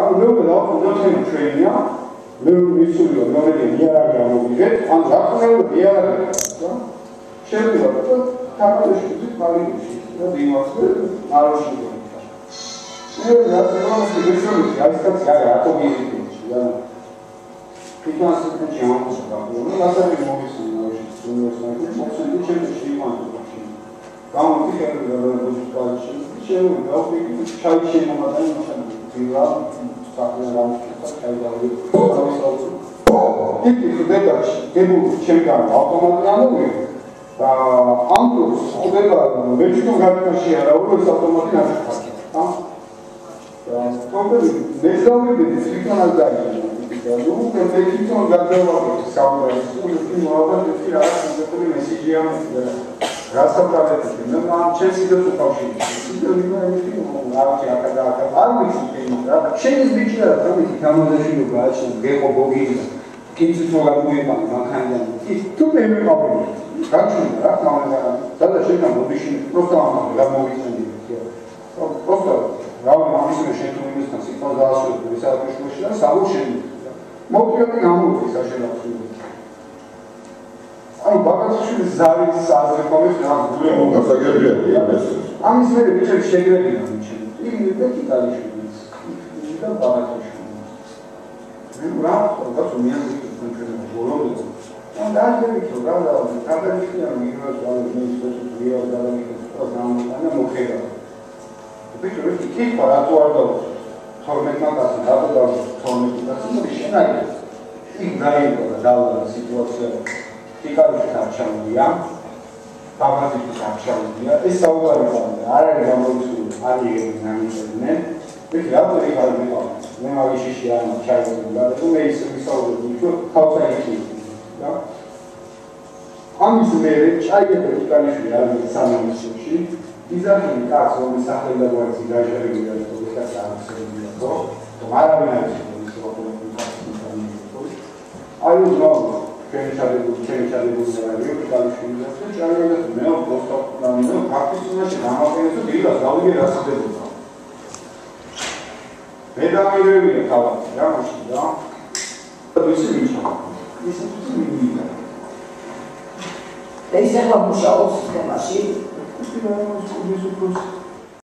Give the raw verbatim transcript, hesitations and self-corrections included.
გაკურეობა და უძახენ ჩვენია მე მისულია მომენტი იარაღი ამოვიღეთ ან გაკურეობა იარაღი და შეიძლება და თამაზაშვილის მაგიში და დიმასზე აროში გქონდა მე რატომაც გეშოვი აი ეს კაცი არა ობიექტივის და ფინანსები ჩამოხდა გაკურეობა მასალი მოვისმენ აროში უნივერსიტეტში მოსული ჩემში იმანტო გამოდიხარ როდესაც შეიძლება გავხდით ჩაი შემომატანი მოსამდი დილა საქმე ჩაიდავდი იქ ხდება გებულ ჩემგან ავტომატი ამოვიდა და ამ დროს ხდება მეჩქო გადაში არა უბრალოდ ავტომატი ნახა და თორემ მეზავები თვითონაც დაიწყო და ნუ თვითონ გადავაბი საუბარი ის მოაბად ის რა კონკრეტული მესიჯი ამოიღა გასაკეთებია მე ამ ჩემსიდოს უკავშირი ისინი იმენ არჩი აკადა აკადა არ ვიცი რა შენის ბიჭია რა თამაზი თამაზაშვილო გააჩნია გეყო ბოგინა კიცით მოგაგუება მანქანიდან ის თუ მე მეყავი გაჩვენა რა თამაზა და შეიძლება მოდიში პროსტო ამ რა მოვიცენდი პროსტო რა მომისმე შეთუნებისთან სიტყვა დაასრულე ვისაუბრებში და საბუშენი მოვიდი გამოვიდი საშენახული აი ბაგაზაშვილის ზარის აზროვნების გაგულე მოგასაგებია ამის მერე ვიჩენ შეგრებინა ვიჩენ იგი და კიტალიშვილის და ბაგაზაშვილის მე რა ხოთაც მიაზრეთ კონკრეტულად ბოლომდე და დაახერხო რა და გადაიხია მიგროს ალგორითმის ვიარ გადაიხო გამოტანა მოხერა ვიჩენ ეს კი პარატო არ დაუწევს თორმეტ მაგას რატო დაუწევს თორმეტ მაგას შენაი იქ დაიყო და დაუდა სიტუაცია იკარიშ არჩეულია, ბაბაზის არჩეულია, ეს საუბარი ყავდა, არ არის გამორიცხული, არ იღებენ ამიწერდნენ, ეს რატო იღალები ყავდა, მე მაგიშიში არ ჩაიწერდა და მე ის ვისაუბრებდი, რომ თავსა იქნება, და ამის მერე ჩაიწერდა იკარიში არის სამეცნიერში, იზარხილი კაც, რომლის სახელმწიფოებიც გაჟერებია და ეს აღწერილია, ხო? არავინ არ იცის ის როგორი აი უზრუნო ჩაწერილი ჩაწერილი ზარიო კალიფორნიას და ჩაწერილი მე просто ნამო ფაქტიურად გამაყენებს დილა გავიგე რასადებია მე დამირევია თავად რა მაშინ რა და ისე მიჩა ისე თუ მიიდა ეს ახლა მუშაობს თემაში ის რა მოსკოვის უფრო